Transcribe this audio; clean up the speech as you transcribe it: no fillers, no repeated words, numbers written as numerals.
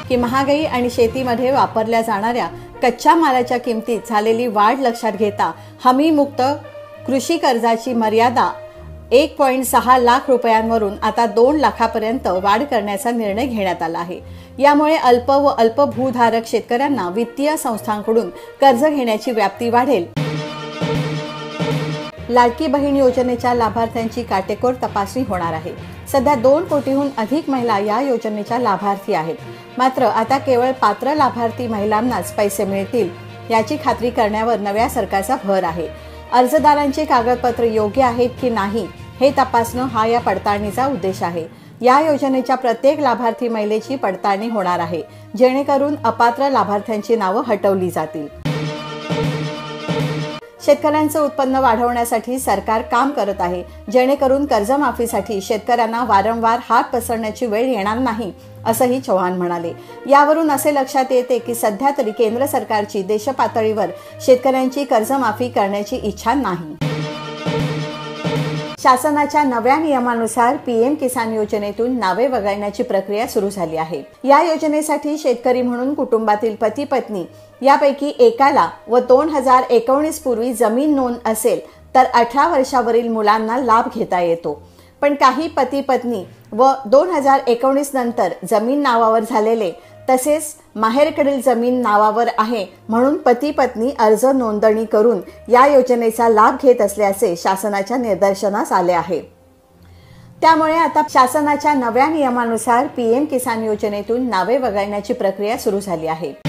की महागाई आणि शेतीमध्ये वापरल्या जाणाऱ्या कच्च्या मालाच्या किमतीत झालेली वाढ लक्षात घेता हमीमुक्त कृषी कर्जाची मर्यादा 1.6 लाख रुपयांवरून आता 2 लाखापर्यंत वाढ करण्याचा निर्णय घेण्यात आला आहे। यामुळे अल्प व अल्पभूधारक शेतकऱ्यांना वित्तीय संस्थांकडून कर्ज घेण्याची व्याप्ती वाढेल। लाडकी बहीण योजनेच्या लाभार्थ्यांची काटेकोर तपासणी होणार आहे। सध्या 2 कोटीहून अधिक महिला या योजनेच्या लाभार्थी आहेत। मात्र आता केवळ पात्र लाभार्थी महिलांनाच पैसे मिळतील याची खात्री करण्यावर नव्या सरकारचा भर आहे। अर्जदारांची कागदपत्र योग्य आहेत की नाही हे तपासणं हा या पडताळणीचा उद्देश आहे। या योजनेच्या प्रत्येक लाभार्थी महिलेची पडताळणी होणार आहे, जेणेकरून अपात्र लाभार्थ्यांची नावं हटवली जातील। शेतकऱ्यांचं उत्पन्न वाढवण्यासाठी सरकार काम करत आहे, जेणेकरून कर्जमाफीसाठी शेतकऱ्यांना वारंवार हात पसरण्याची वेळ येणार नाही, असंही चव्हाण म्हणाले। यावरून असे लक्षात येते की सध्या तरी केंद्र सरकारची देशपातळीवर शेतकऱ्यांची कर्जमाफी करण्याची इच्छा नाही। शासनाच्या नव्या नियमानुसार पीएम किसान योजनेतून नावे वगळण्याची प्रक्रिया सुरू झाली आहे। या योजनेसाठी शेतकरी म्हणून कुटुंबातील पती पत्नी यापैकी एकाला व 2019 पूर्वी जमीन नोंद असेल तर 18 वर्षावरील मुलांना लाभ घेता येतो। पण काही पती पत्नी व 2019 नंतर जमीन नावावर झालेले तसेच माहेरकडील जमीन नावावर आहे म्हणून पती पत्नी अर्ज नोंदणी करून या योजनेचा लाभ घेत असल्याचे शासनाच्या निदर्शनास आले आहे। त्यामुळे आता शासनाच्या नव्या नियमानुसार पीएम किसान योजनेतून नावे वगळण्याची प्रक्रिया सुरू झाली आहे।